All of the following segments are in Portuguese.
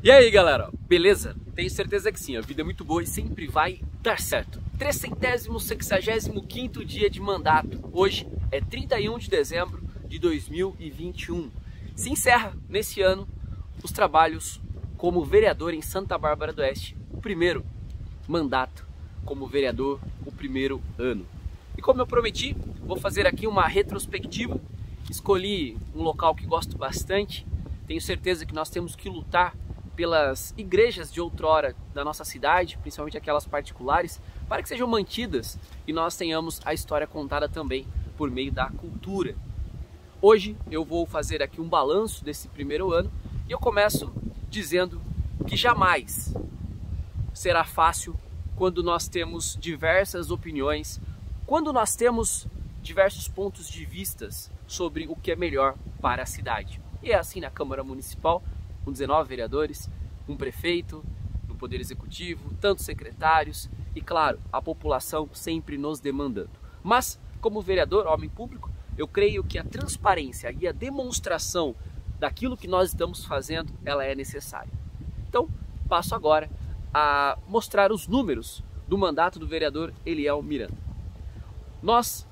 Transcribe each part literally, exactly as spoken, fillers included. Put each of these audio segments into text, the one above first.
E aí galera, beleza? Tenho certeza que sim, a vida é muito boa e sempre vai dar certo. Trecentésimo sexagésimo quinto dia de mandato. Hoje é trinta e um de dezembro de dois mil e vinte e um. Se encerra nesse ano os trabalhos como vereador em Santa Bárbara do Oeste. O primeiro mandato como vereador, o primeiro ano. E como eu prometi, vou fazer aqui uma retrospectiva. Escolhi um local que gosto bastante. Tenho certeza que nós temos que lutar pelas igrejas de outrora da nossa cidade, principalmente aquelas particulares, para que sejam mantidas e nós tenhamos a história contada também por meio da cultura. Hoje eu vou fazer aqui um balanço desse primeiro ano e eu começo dizendo que jamais será fácil quando nós temos diversas opiniões, quando nós temos diversos pontos de vistas sobre o que é melhor para a cidade. E é assim na Câmara Municipal, com dezenove vereadores, um prefeito, no Poder Executivo, tantos secretários e, claro, a população sempre nos demandando. Mas, como vereador, homem público, eu creio que a transparência e a demonstração daquilo que nós estamos fazendo, ela é necessária. Então, passo agora a mostrar os números do mandato do vereador Eliel Miranda. Nós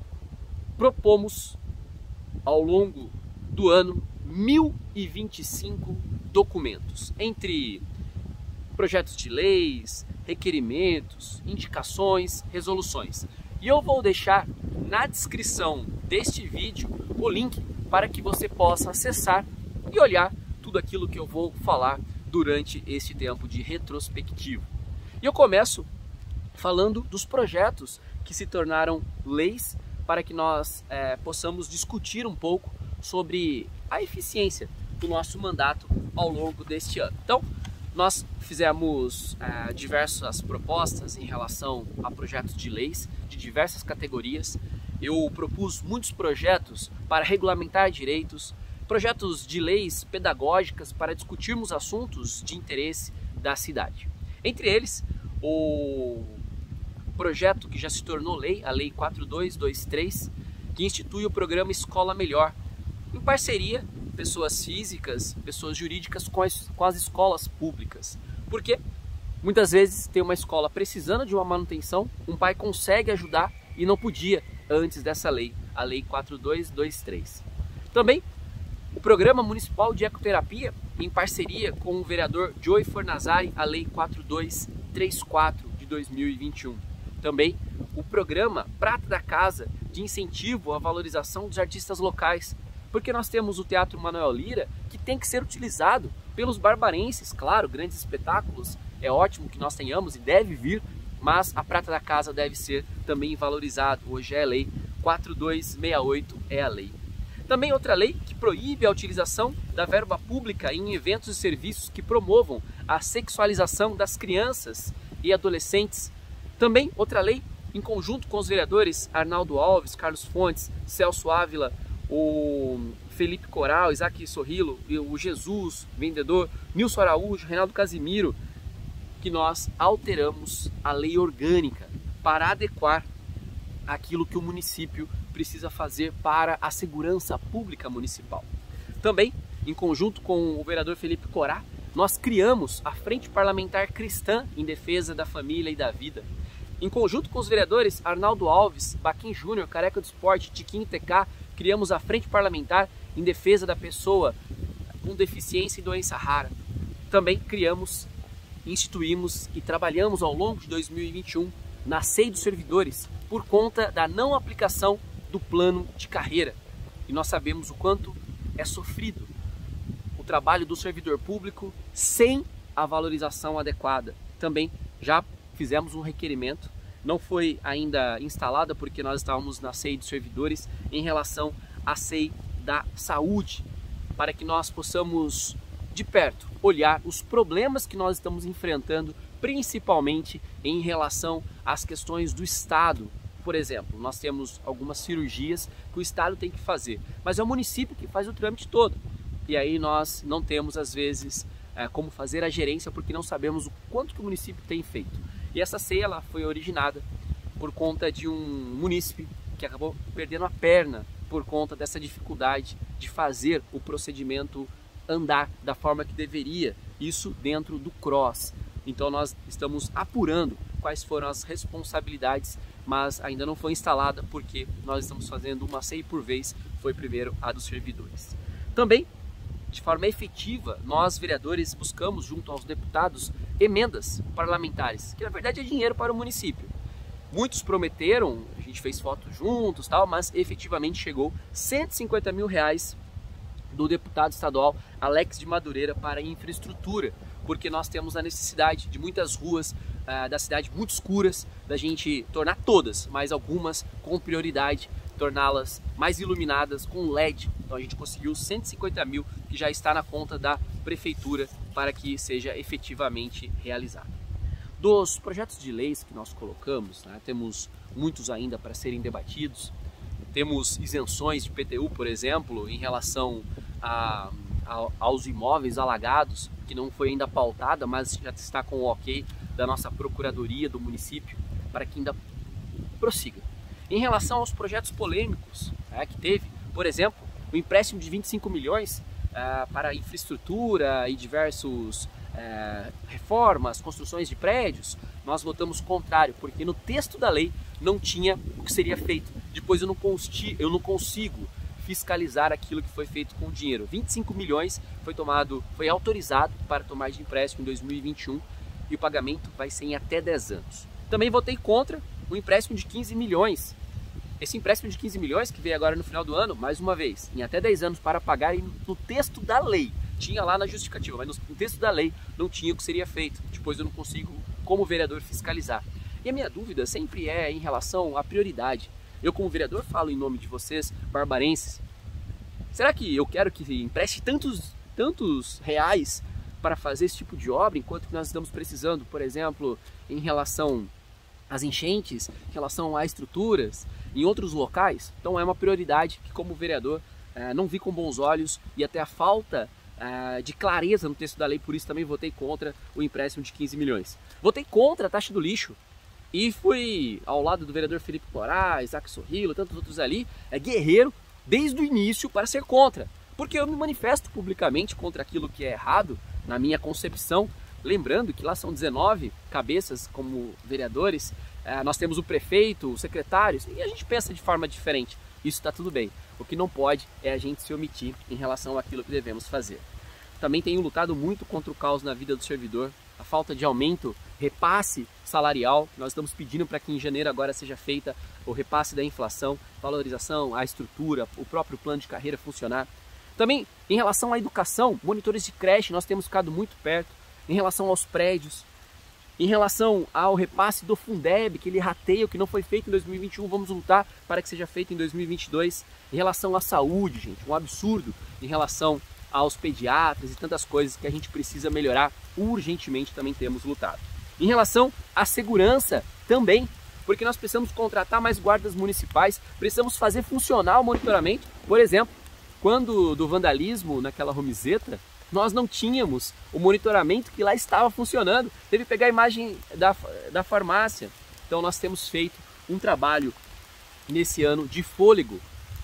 propomos, ao longo do ano, mil e vinte e cinco documentos, entre projetos de leis, requerimentos, indicações, resoluções. E eu vou deixar na descrição deste vídeo o link para que você possa acessar e olhar tudo aquilo que eu vou falar durante este tempo de retrospectivo. E eu começo falando dos projetos que se tornaram leis para que nós é, possamos discutir um pouco sobre a eficiência do nosso mandato ao longo deste ano. Então, nós fizemos é, diversas propostas em relação a projetos de leis de diversas categorias. Eu propus muitos projetos para regulamentar direitos, projetos de leis pedagógicas para discutirmos assuntos de interesse da cidade. Entre eles, o projeto que já se tornou lei, a Lei quatro dois dois três, que institui o programa Escola Melhor, em parceria, pessoas físicas, pessoas jurídicas com as, com as escolas públicas. Porque muitas vezes tem uma escola precisando de uma manutenção, um pai consegue ajudar e não podia antes dessa lei, a Lei quatro dois dois três. Também o Programa Municipal de Ecoterapia, em parceria com o vereador Joey Fornazari, a Lei quatro dois três quatro de dois mil e vinte e um. Também o Programa Prata da Casa, de incentivo à valorização dos artistas locais, porque nós temos o Teatro Manoel Lira, que tem que ser utilizado pelos barbarenses. Claro, grandes espetáculos, é ótimo que nós tenhamos e deve vir, mas a Prata da Casa deve ser também valorizado. Hoje é a Lei quatro dois seis oito, é a lei. Também outra lei que proíbe a utilização da verba pública em eventos e serviços que promovam a sexualização das crianças e adolescentes. Também outra lei, em conjunto com os vereadores Arnaldo Alves, Carlos Fontes, Celso Ávila, o Felipe Coral, Isaac Sorrilo, o Jesus, vendedor, Nilson Araújo, Reinaldo Casimiro, que nós alteramos a lei orgânica para adequar aquilo que o município precisa fazer para a segurança pública municipal. Também, em conjunto com o vereador Felipe Corá, nós criamos a Frente Parlamentar Cristã em Defesa da Família e da Vida. Em conjunto com os vereadores Arnaldo Alves, Baquim Júnior, Careca do Esporte, Tiquinho T K, criamos a Frente Parlamentar em Defesa da Pessoa com Deficiência e Doença Rara. Também criamos, instituímos e trabalhamos ao longo de dois mil e vinte e um na C E I dos servidores por conta da não aplicação do plano de carreira. E nós sabemos o quanto é sofrido o trabalho do servidor público sem a valorização adequada. Também já fizemos um requerimento, não foi ainda instalada porque nós estávamos na C E I dos servidores em relação à C E I da saúde, para que nós possamos de perto olhar os problemas que nós estamos enfrentando, principalmente em relação às questões do Estado. Por exemplo, nós temos algumas cirurgias que o Estado tem que fazer, mas é o município que faz o trâmite todo. E aí nós não temos, às vezes, é, como fazer a gerência, porque não sabemos o quanto que o município tem feito. E essa C E I ela foi originada por conta de um munícipe que acabou perdendo a perna por conta dessa dificuldade de fazer o procedimento andar da forma que deveria isso dentro do Cross. Então nós estamos apurando quais foram as responsabilidades, mas ainda não foi instalada porque nós estamos fazendo uma C I por vez, foi primeiro a dos servidores. Também, de forma efetiva, nós vereadores buscamos junto aos deputados emendas parlamentares, que na verdade é dinheiro para o município. Muitos prometeram, a gente fez fotos juntos, tal, mas efetivamente chegou cento e cinquenta mil reais do deputado estadual Alex de Madureira para infraestrutura, porque nós temos a necessidade de muitas ruas uh, da cidade muito escuras, da gente tornar todas, mas algumas com prioridade, torná-las mais iluminadas com L E D. Então a gente conseguiu cento e cinquenta mil que já está na conta da prefeitura para que seja efetivamente realizado. Dos projetos de leis que nós colocamos, né, temos muitos ainda para serem debatidos. Temos isenções de I P T U, por exemplo, em relação a, a, aos imóveis alagados, que não foi ainda pautada, mas já está com o ok da nossa Procuradoria do município, para que ainda prossiga. Em relação aos projetos polêmicos, né, que teve, por exemplo, o empréstimo de vinte e cinco milhões uh, para infraestrutura e diversos uh, reformas, construções de prédios, nós votamos contrário, porque no texto da lei não tinha o que seria feito. Depois eu não, consti, eu não consigo fiscalizar aquilo que foi feito com o dinheiro. vinte e cinco milhões foi tomado, foi autorizado para tomar de empréstimo em dois mil e vinte e um e o pagamento vai ser em até dez anos. Também votei contra o empréstimo de quinze milhões. Esse empréstimo de quinze milhões que veio agora no final do ano, mais uma vez, em até dez anos para pagar, e no texto da lei, tinha lá na justificativa, mas no texto da lei não tinha o que seria feito. Depois eu não consigo, como vereador, fiscalizar. E a minha dúvida sempre é em relação à prioridade. Eu, como vereador, falo em nome de vocês, barbarenses. Será que eu quero que empreste tantos, tantos reais para fazer esse tipo de obra, enquanto que nós estamos precisando, por exemplo, em relação às enchentes, em relação a estruturas, em outros locais? Então é uma prioridade que, como vereador, não vi com bons olhos, e até a falta de clareza no texto da lei, por isso também votei contra o empréstimo de quinze milhões. Votei contra a taxa do lixo. E fui ao lado do vereador Felipe Moraes, Isaac Sorrilo, tantos outros ali, é guerreiro desde o início para ser contra. Porque eu me manifesto publicamente contra aquilo que é errado, na minha concepção. Lembrando que lá são dezenove cabeças como vereadores, é, nós temos o prefeito, os secretários, e a gente pensa de forma diferente. Isso está tudo bem. O que não pode é a gente se omitir em relação àquilo que devemos fazer. Também tenho lutado muito contra o caos na vida do servidor, a falta de aumento, repasse salarial. Nós estamos pedindo para que em janeiro agora seja feita o repasse da inflação, valorização, a estrutura, o próprio plano de carreira funcionar. Também em relação à educação, monitores de creche, nós temos ficado muito perto. Em relação aos prédios, em relação ao repasse do Fundeb, aquele rateio que não foi feito em dois mil e vinte e um, vamos lutar para que seja feito em dois mil e vinte e dois. Em relação à saúde, gente, um absurdo em relação aos pediatras e tantas coisas que a gente precisa melhorar urgentemente, também temos lutado. Em relação à segurança também, porque nós precisamos contratar mais guardas municipais, precisamos fazer funcionar o monitoramento. Por exemplo, quando do vandalismo naquela Romizeta, nós não tínhamos o monitoramento que lá estava funcionando, teve que pegar a imagem da, da farmácia. Então nós temos feito um trabalho nesse ano de fôlego,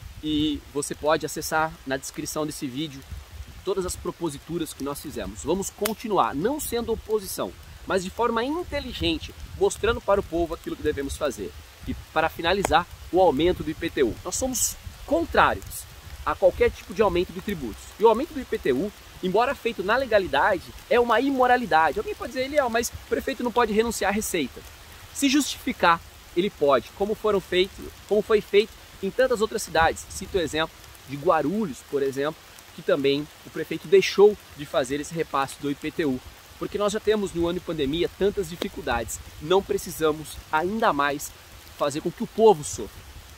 e você pode acessar na descrição desse vídeo todas as proposituras que nós fizemos. Vamos continuar, não sendo oposição, mas de forma inteligente, mostrando para o povo aquilo que devemos fazer. E para finalizar, o aumento do I P T U. Nós somos contrários a qualquer tipo de aumento de tributos. E o aumento do I P T U, embora feito na legalidade, é uma imoralidade. Alguém pode dizer, Eliel, mas o prefeito não pode renunciar à receita. Se justificar, ele pode, como foram feito, como foi feito em tantas outras cidades. Cito o exemplo de Guarulhos, por exemplo, que também o prefeito deixou de fazer esse repasse do I P T U, porque nós já temos no ano de pandemia tantas dificuldades, não precisamos ainda mais fazer com que o povo sofra.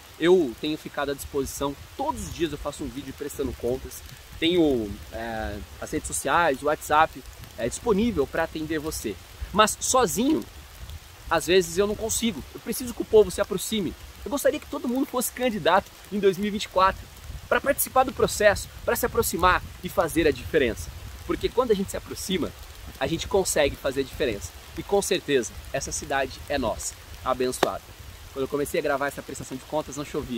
Eu tenho ficado à disposição, todos os dias eu faço um vídeo prestando contas, tenho é, as redes sociais, o WhatsApp é, disponível para atender você, mas sozinho, às vezes eu não consigo, eu preciso que o povo se aproxime. Eu gostaria que todo mundo fosse candidato em dois mil e vinte e quatro, para participar do processo, para se aproximar e fazer a diferença. Porque quando a gente se aproxima, a gente consegue fazer a diferença. E com certeza, essa cidade é nossa, abençoada. Quando eu comecei a gravar essa prestação de contas, não chovia.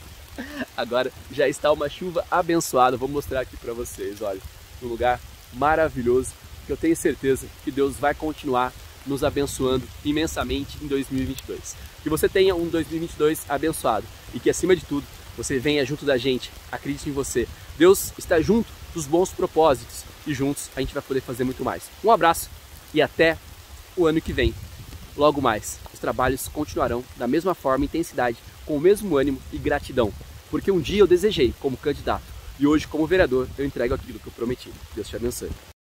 Agora já está uma chuva abençoada. Vou mostrar aqui para vocês, olha, um lugar maravilhoso. que eu tenho certeza que Deus vai continuar nos abençoando imensamente em dois mil e vinte e dois. Que você tenha um dois mil e vinte e dois abençoado e que, acima de tudo, você venha junto da gente, acredite em você. Deus está junto dos bons propósitos e juntos a gente vai poder fazer muito mais. Um abraço e até o ano que vem. Logo mais, os trabalhos continuarão da mesma forma e intensidade, com o mesmo ânimo e gratidão, porque um dia eu desejei como candidato e hoje como vereador eu entrego aquilo que eu prometi. Deus te abençoe.